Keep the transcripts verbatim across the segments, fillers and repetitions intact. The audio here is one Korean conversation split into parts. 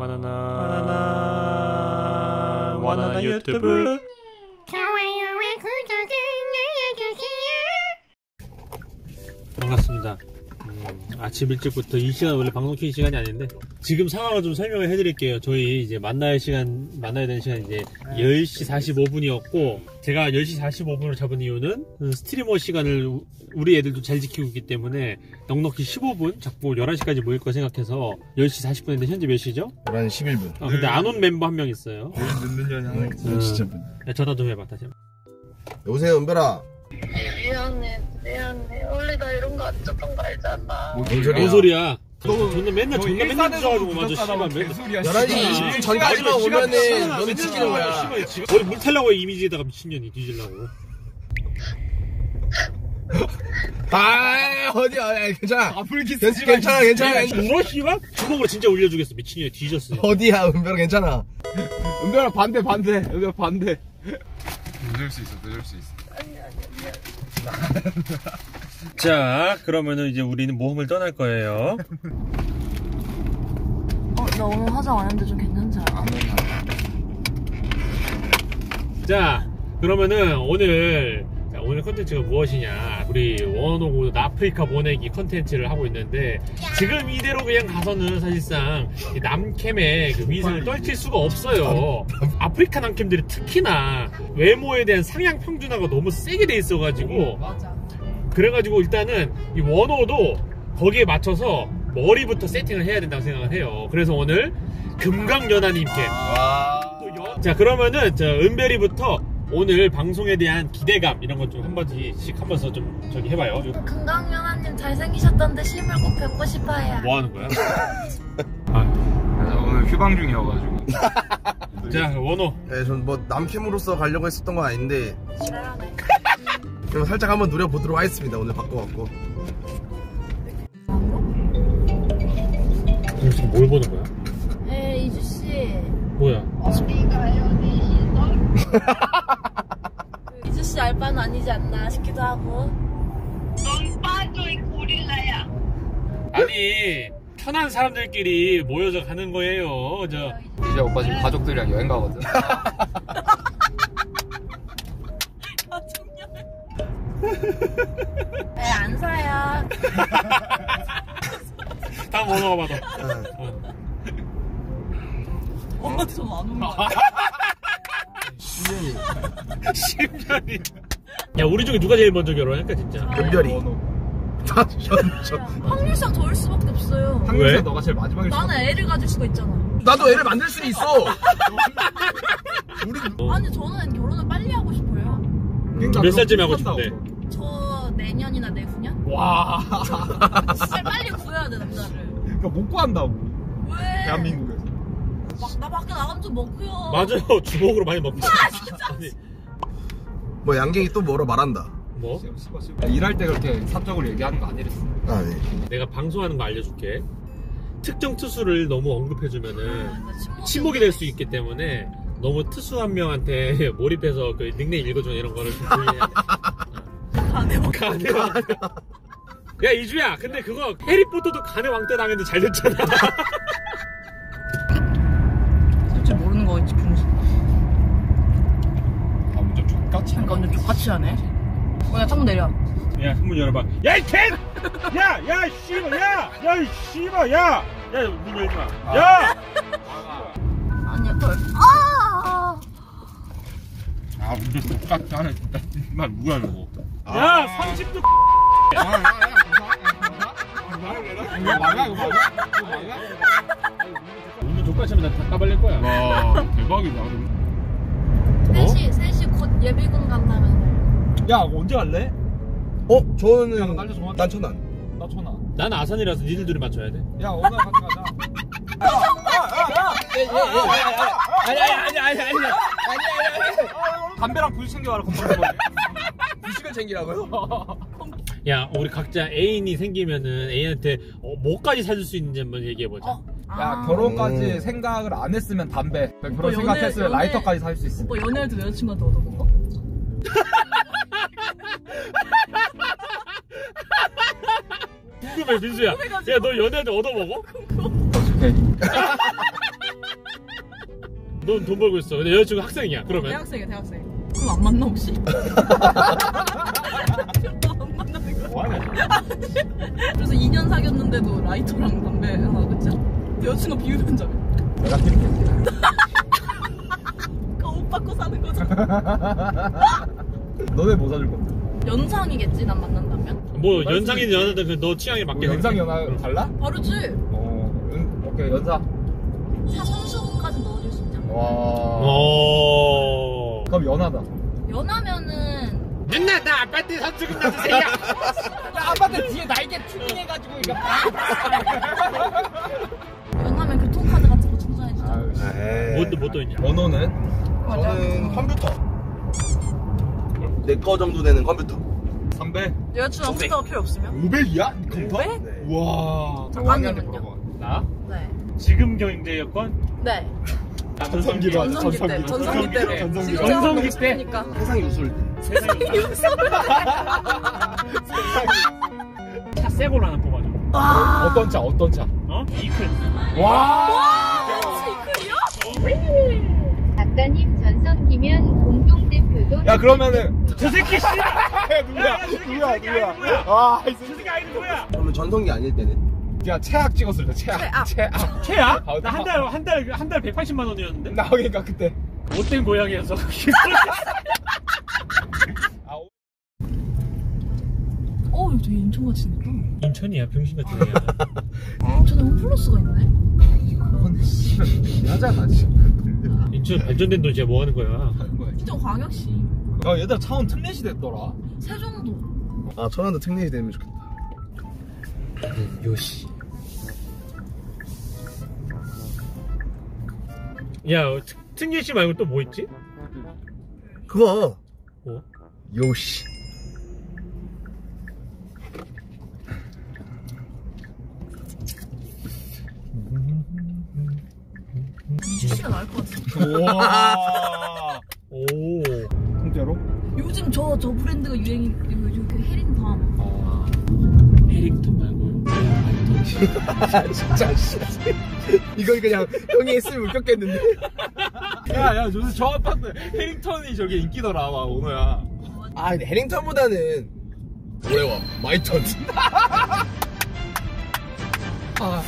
바나나 바나나 바나나 유튜브 좋아요와 구독을 눌러주세요. 반갑습니다. 음, 아침 일찍부터 이 시간 원래 방송 켜는 시간이 아닌데 지금 상황을 좀 설명을 해드릴게요. 저희 이제 만날 시간 만나야 되는 시간 이제 열 시 사십오 분이었고 제가 열 시 사십오 분을 잡은 이유는 스트리머 시간을 우리 애들도 잘 지키고 있기 때문에 넉넉히 십오 분 잡고 열한 시까지 모일 거 생각해서 열 시 사십 분인데 현재 몇 시죠? 열한 시 십일 분. 아, 근데 안 온 멤버 한 명 있어요. 늦는 년이 하나 있어. 진짜 분. 야, 전화 좀 해봐 다시. 여보세요, 은별아. 미안해, 미안해. 원래 나 이런 거 안 줬던 거 알잖아. 뭔 소리야? 뭔 소리야? 저는 맨날 존나 맨날 늦어가지고 맞아 씨발 맨날 열한 시 이십 분 전까지만 오면은 너는 지키는 거야. 거의 물 탈라고 이미지에다가 미친년이 뒤질라고. 아 어디야? 괜찮아. 괜찮아, 괜찮아, 괜찮아. 울어 씨발? 주먹으로 진짜 울려주겠어. 미친년이 뒤졌어. 어디야, 은별아, 괜찮아. 은별아 반대 반대. 은별아 반대. 늦을 수 있어, 늦을 수 있어. 아니, 아니, 미안. 자, 그러면은 이제 우리는 모험을 떠날 거예요. 어, 나 오늘 화장 안 했는데 좀 괜찮지 않아? 자, 그러면은 오늘 자, 오늘 컨텐츠가 무엇이냐? 우리 원오구 아프리카 보내기 컨텐츠를 하고 있는데 지금 이대로 그냥 가서는 사실상 이 남캠의 그 위상을 떨칠 수가 없어요. 아프리카 남캠들이 특히나 외모에 대한 상향 평준화가 너무 세게 돼 있어가지고 그래가지고 일단은 이 원호도 거기에 맞춰서 머리부터 세팅을 해야 된다고 생각을 해요. 그래서 오늘 금강연아님께 자 그러면은 저 은별이부터 오늘 방송에 대한 기대감 이런 것 좀 한 번씩 한 번서 좀 저기 해봐요. 금강연아님 잘생기셨던데 실물 꼭 뵙고 싶어요. 뭐 하는 거야? 아. 오늘 휴방 중이어가지고. 자 원호. 네, 전 뭐 남캠으로서 가려고 했었던 건 아닌데. 지랄하네. 그럼 살짝 한번 노려보도록 하겠습니다. 오늘 바꿔갖고. 지금 뭘 보는 거야? 에 이주씨. 뭐야? 어디 가요, 네 시선? 이주씨 알바는 아니지 않나 싶기도 하고. 넌 빠져, 이 고릴라야. 아니 편한 사람들끼리 모여서 가는 거예요. 저 이제 오빠 지금 가족들이랑 여행 가거든. 에 안 사요. 다음 원호가 받아. 엄마 좀 안 온다. 십 년이. 야 우리 중에 누가 제일 먼저 결혼할까 진짜? 은별이. 다 전, 전. 확률상 저일 수밖에 없어요. 왜? 너가 제일 마지막에. 나는 애를 가질 수가 있잖아. 나도 애를 만들 수 있어. 우리 아니 저는 결혼을 빨리 하고 싶어요. 몇 살쯤에 하고 싶은데? 저 내년이나 내후년? 와. 진짜 빨리 구해야 돼 남자를. 그러니까 못 구한다고. 왜? 대한민국에서. 막, 나 밖에 나가면 좀 먹고요. 맞아요. 주먹으로 많이 먹지. 아니, 뭐 양갱이 또 뭐로 말한다. 뭐? 일할 때 그렇게 사적으로 얘기하는 거 아니랬어. 아 네. 내가 방송하는 거 알려줄게. 특정 투수를 너무 언급해주면은 아, 나 침묵이 침묵이 될 수 있기 때문에 너무 투수 한 명한테 몰입해서 그 닉네임 읽어주는 이런 거를 좀 조용해야 돼. 간에 먹 간의 왕. 야 이주야, 근데 그거 해리포터도 간의 왕때 당했는데 잘 됐잖아. 솔직히 모르는 거 있지 풍수. 아 완전 족같이. 그러니까 완전 족같이 하네. 어, 야 창문 내려. 야 창문 열어봐. 야 이 캔! 야! 야 씨발! 야! 야 이 씨발! 야! 야 문 열지 마. 야! 아니야 덜. 아! 아 완전 족같이 하네 진짜. 나 뭐야 이거. 야! 삼십 도 이거 말라 이거 말라? 이거 말라? 운전 족같이면 난 다 까발릴 거야. 와 대박이다. 셋이 셋이 곧 예비군 간다면서. 야 언제 갈래? 어? 저는 야, 날려 정확히. 난 천안. 나 천하. 난 아산이라서 니들 둘이 맞춰야 돼. 야 오늘 같이 가자. 아니 아니 아니 아니 아니 아니 담배랑 부시 챙겨와라 건방진 거지. 부식을 챙기라고요? 야 우리 각자 애인이 생기면은 애인한테 어, 뭐까지 사줄 수 있는지 한번 얘기해보자. 어? 야 아. 결혼까지 음. 생각을 안 했으면 담배 결혼 오빠 연애- 생각했으면 연애- 라이터까지 살 수 있어. 오빠 연애할 때 여자친구한테 얻어본 거? 궁금해 민수야. 야 너 연애할 때 얻어먹어? 오케이. 넌 돈 벌고 있어. 근데 여자친구 학생이야. 그러면 대학생이야 대학생. 그럼 안 만나 혹시? 안 만나는 거야? 뭐하냐? 그래서 이 년 사귀었는데도 라이터랑 담배 하나 그치? 여자친구 비우면 자면 내가 드릴게. 그거 옷 받고 사는 거잖아. 너네 뭐 사줄 건데? 연상이겠지 난 만난다면? 뭐 연상이든 연하든 그 너 취향에 맞게 뭐 연상 연하 달라? 바르지? 어, 응, 오케이 연사. 차 선수까지 넣어줄 수 있잖아. 와. 어. 그럼 연하다. 연하면은 누나 나 아파트 선수금 넣어주세요. 야 아빠들 뒤에 날개 튜닝해가지고 이거. 연하면 교통카드 같은 거 충전해주잖아. 뭐또 뭐 또 있냐? 번호는? 저는 컴퓨터. 내 거 정도 되는 컴퓨터. 삼백. 여자친구 컴퓨터가 필요 없으면? 오백이야? 컴퓨터? 오백? 네. 우와. 작가님은요? 나? 네. 지금 경제 여건? 네. 전성기로 하자. 전성기 때. 전성기 때로. 전성기. 지금 전성기 때? 니까 세상 요술. 차 새 걸로 하나 뽑아줘. 어떤 차? 어떤 차? 어? 이클. 와. 작가님 전성기면 공동대표도 야 그러면은 저 새끼 씨! 누구야? 누구야? 누구야? 아, 이 저 새끼 아이는 뭐야? 그러면 전성기 아닐 때는? 야 최악 찍었을 때 최악. 최악. 최야? 아, 나 한 달 한 달 한 달 백팔십만 원이었는데? 나 그러니까 그때. 못된 고양이여서. 아, 오- 어 이거 되게 인천같이 생겼다. 인천이야 병신 같은 애야. 인천에 홈플러스가 있네? 그건 하잖아 지금. 인천 발전된 도시야 뭐 하는 거야? 인천 광역시. 야 얘들아 차원 특례시 됐더라. 세종도. 아 천안도 특례시 되면 좋겠다. 요시. 야 특례시 말고 또 뭐 있지? 그거. 뭐? 요시. 이주씨가 나을 것 같아. 와. 오. 통째로? 요즘 저, 저 브랜드가 유행이, 요즘 그 해린팜. 아. 해링턴 말고. 아 진짜 씨. 이건 그냥 형이 했으면 웃겼겠는데. 야야 요새 저 아파트 해링턴이 저게 인기더라 와 오너야. 아 근데 해링턴보다는 뭐래와 마이턴. 아.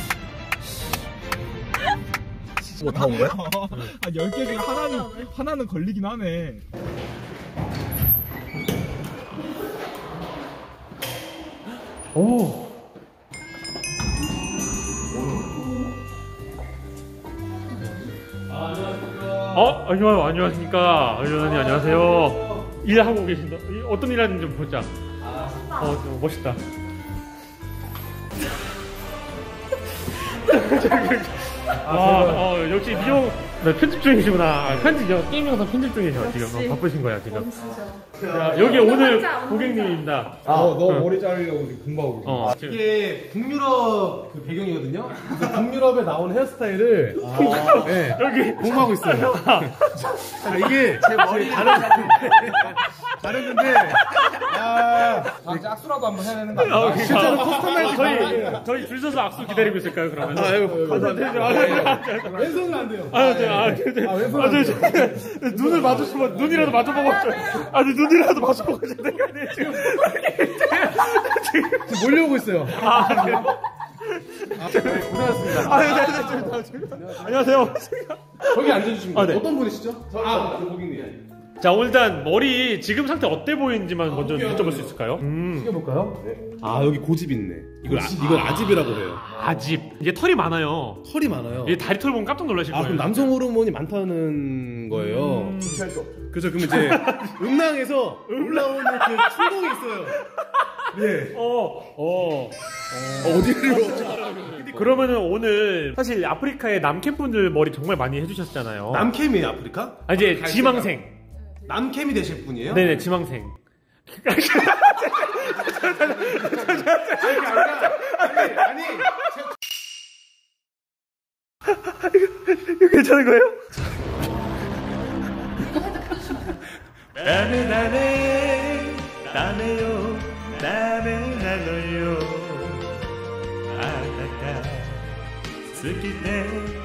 뭐 다 온 거야? 한 열 개 중에 하나는 하나는 걸리긴 하네. 오. 어? 안녕, 안녕하십니까. 의원님 안녕하세요. 일하고 계신다. 어떤 일 하는지 좀 보자. 어, 좀 멋있다. 아, 어, 역시 미용 네, 편집 중이시구나. 아, 편집, 여- 게임 영상 편집 중이셔 지금. 어, 바쁘신 거야 지금. 자, 여기 오늘 고객님입니다. 어, 너 머리 자르려고 지금 공부하고 있어. 어, 지금. 이게 북유럽 그 배경이거든요. 그래서 북유럽에 나온 헤어스타일을 네, 여기 공부하고 있어요. 자, 이게 제 머리 다른 다른데 아, 이제 악수라도 한번 해야 되는 거 아니야? 어, 그러니까. 실제로 커스터마이즈 저희 가능해요. 저희 줄 서서 악수 기다리고 있을까요 그러면? 아이고, 감사합니다. 왼손은 안 돼요. 아, 저, 아, 저, 저, 아, 저, 저, 눈을 마주치면 눈이라도 마주보고 아니 눈이라도 마주보고 가셔야 되겠네 지금. 지금 몰려오고 있어요. 아, 그래요? 고생하셨습니다. 아, 네, 네, 네, 네. 안녕하세요. 거기 앉아주시면 아, 돼요. 네. 어떤 분이시죠? 아, 그 고객님. 자, 오늘 일단 머리 지금 상태 어때 보이는지만 먼저 여쭤볼 수 있을까요? 음. 튀겨볼까요? 아, 여기 고집 있네. 이걸, 아, 이걸 아집이라고 해요. 아집. 이게 털이 많아요. 털이 많아요. 이게 다리 털 보면 깜짝 놀라실 아, 거예요. 그럼 남성 호르몬이 많다는 거예요. 음. 그렇죠. 그러면 이제 음낭에서 올라오는 그 충동이 있어요. 네. 어, 어. 어디로? 그러면은 오늘 사실 아프리카의 남캠 분들 머리 정말 많이 해주셨잖아요. 남캠이에요, 아프리카? 아, 이제 지망생. 남캠이 되실 분이에요? 네네, 지망생. 아니, 아니. 이거 괜찮은 거예요? 나는 나네 나네요 나네 나노요 아나가 스키테